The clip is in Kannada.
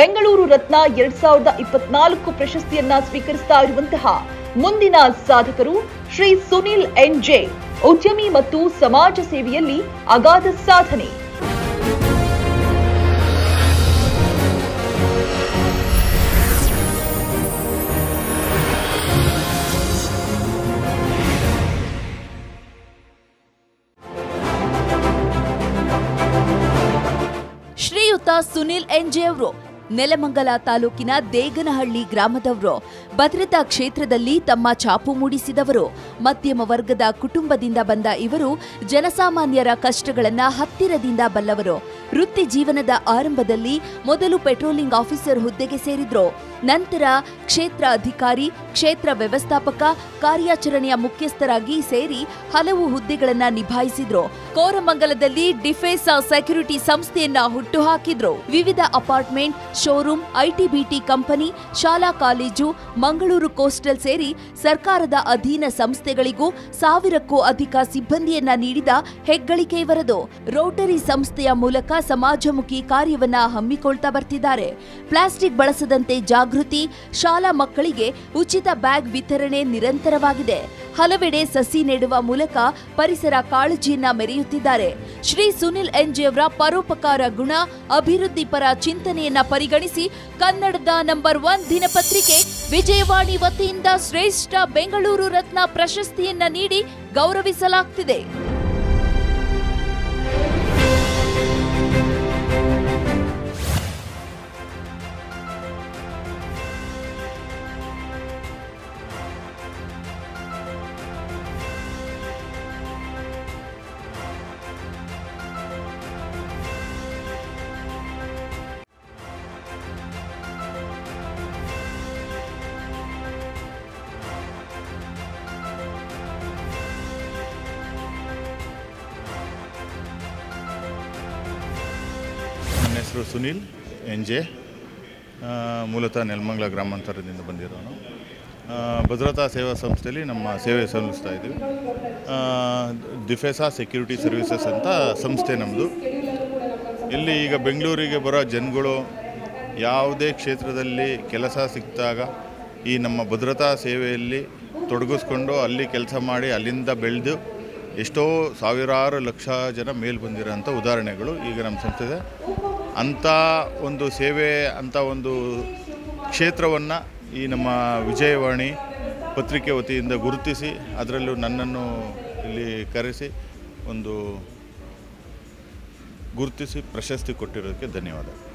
ಬೆಂಗಳೂರು ರತ್ನ 2024 ಪ್ರಶಸ್ತಿಯನ್ನ ಸ್ವೀಕರಿಸ್ತಾ ಇರುವಂತಹ ಮುಂದಿನ ಸಾಧಕರು ಶ್ರೀ ಸುನಿಲ್ ಎನ್.ಜೆ. ಉದ್ಯಮಿ ಮತ್ತು ಸಮಾಜ ಸೇವೆಯಲ್ಲಿ ಅಗಾಧ ಸಾಧನೆ. ಶ್ರೀಯುತ ಸುನಿಲ್ ಎನ್.ಜೆ. ಅವರು ನೆಲಮಂಗಲ ತಾಲೂಕಿನ ದೇಗನಹಳ್ಳಿ ಗ್ರಾಮದವರು. ಭದ್ರತಾ ಕ್ಷೇತ್ರದಲ್ಲಿ ತಮ್ಮ ಛಾಪು ಮೂಡಿಸಿದವರು. ಮಧ್ಯಮ ವರ್ಗದ ಕುಟುಂಬದಿಂದ ಬಂದ ಇವರು ಜನಸಾಮಾನ್ಯರ ಕಷ್ಟಗಳನ್ನ ಹತ್ತಿರದಿಂದ ಬಲ್ಲವರು. ವೃತ್ತಿ ಜೀವನದ ಆರಂಭದಲ್ಲಿ ಮೊದಲು ಪೆಟ್ರೋಲಿಂಗ್ ಆಫೀಸರ್ ಹುದ್ದೆಗೆ ಸೇರಿದ್ರು. ನಂತರ ಕ್ಷೇತ್ರ ಅಧಿಕಾರಿ, ಕ್ಷೇತ್ರ ವ್ಯವಸ್ಥಾಪಕ, ಕಾರ್ಯಾಚರಣೆಯ ಮುಖ್ಯಸ್ಥರಾಗಿ ಸೇರಿ ಹಲವು ಹುದ್ದೆಗಳನ್ನ ನಿಭಾಯಿಸಿದ್ರು. ಕೋರಮಂಗಲದಲ್ಲಿ ಡಿಫೆನ್ಸ್ ಸೆಕ್ಯೂರಿಟಿ ಸಂಸ್ಥೆಯನ್ನ ಹುಟ್ಟುಹಾಕಿದ್ರು. ವಿವಿಧ ಅಪಾರ್ಟ್ಮೆಂಟ್, ಶೋರೂಮ್, ಐಟಿ-ಬಿಟಿ ಕಂಪನಿ, ಶಾಲಾ ಕಾಲೇಜು, ಮಂಗಳೂರು ಕೋಸ್ಟಲ್ ಸೇರಿ ಸರ್ಕಾರದ ಅಧೀನ ಸಂಸ್ಥೆಗಳಿಗೂ 1000ಕ್ಕೂ ಅಧಿಕ ಸಿಬ್ಬಂದಿಯನ್ನ ನೀಡಿದ ಹೆಗ್ಗಳಿಕೆ ಇವರದು. ರೋಟರಿ ಸಂಸ್ಥೆಯ ಮೂಲಕ ಸಮಾಜಮುಖಿ ಕಾರ್ಯವನ್ನ ಹಮ್ಮಿಕೊಳ್ತಾ ಬರ್ತಿದ್ದಾರೆ. ಪ್ಲಾಸ್ಟಿಕ್ ಬಳಸದಂತೆ ಜಾಗೃತಿ, ಶಾಲಾ ಮಕ್ಕಳಿಗೆ ಉಚಿತ ಬ್ಯಾಗ್ ವಿತರಣೆ ನಿರಂತರವಾಗಿದೆ. ಹಲವೆಡೆ ಸಸಿ ನೆಡುವ ಮೂಲಕ ಪರಿಸರ ಕಾಳಜಿಯನ್ನ ಮೆರೆಯುತ್ತಿದ್ದಾರೆ. ಶ್ರೀ ಸುನಿಲ್ ಎನ್.ಜೆ. ಅವರ ಪರೋಪಕಾರ ಗುಣ, ಅಭಿವೃದ್ಧಿ ಪರ ಚಿಂತನೆಯನ್ನ ಪರಿಗಣಿಸಿ ಕನ್ನಡದ ನಂಬರ್ 1 ದಿನಪತ್ರಿಕೆ ವಿಜಯವಾಣಿ ವತಿಯಿಂದ ಶ್ರೇಷ್ಠ ಬೆಂಗಳೂರು ರತ್ನ ಪ್ರಶಸ್ತಿಯನ್ನ ನೀಡಿ ಗೌರವಿಸಲಾಗುತ್ತಿದೆ. ನನ್ನ ಹೆಸರು ಸುನಿಲ್ ಎನ್.ಜೆ. ಮೂಲತಃ ನೆಲಮಂಗಲ ಗ್ರಾಮಾಂತರದಿಂದ ಬಂದಿರೋನು. ಭದ್ರತಾ ಸೇವಾ ಸಂಸ್ಥೆಯಲ್ಲಿ ನಮ್ಮ ಸೇವೆ ಸಲ್ಲಿಸ್ತಾ ಇದ್ದೀವಿ. ಡಿಫೆನ್ಸ್ ಸೆಕ್ಯೂರಿಟಿ ಸರ್ವಿಸಸ್ ಅಂತ ಸಂಸ್ಥೆ ನಮ್ಮದು. ಇಲ್ಲಿ ಈಗ ಬೆಂಗಳೂರಿಗೆ ಬರೋ ಜನಗಳು ಯಾವುದೇ ಕ್ಷೇತ್ರದಲ್ಲಿ ಕೆಲಸ ಸಿಕ್ಕಿದಾಗ ಈ ನಮ್ಮ ಭದ್ರತಾ ಸೇವೆಯಲ್ಲಿ ತೊಡಗಿಸ್ಕೊಂಡು ಅಲ್ಲಿ ಕೆಲಸ ಮಾಡಿ ಅಲ್ಲಿಂದ ಬೆಳೆದು ಎಷ್ಟೋ ಸಾವಿರಾರು ಲಕ್ಷ ಜನ ಮೇಲೆ ಬಂದಿರೋಂಥ ಉದಾಹರಣೆಗಳು ಈಗ ನಮ್ಮ ಸಂಸ್ಥೆ ಇದೆ. ಅಂಥ ಒಂದು ಸೇವೆ, ಅಂಥ ಒಂದು ಕ್ಷೇತ್ರವನ್ನು ಈ ನಮ್ಮ ವಿಜಯವಾಣಿ ಪತ್ರಿಕೆ ವತಿಯಿಂದ ಗುರುತಿಸಿ ಅದರಲ್ಲೂ ನನ್ನನ್ನು ಇಲ್ಲಿ ಕರೆಸಿ ಗುರುತಿಸಿ ಪ್ರಶಸ್ತಿ ಕೊಟ್ಟಿರೋದಕ್ಕೆ ಧನ್ಯವಾದ.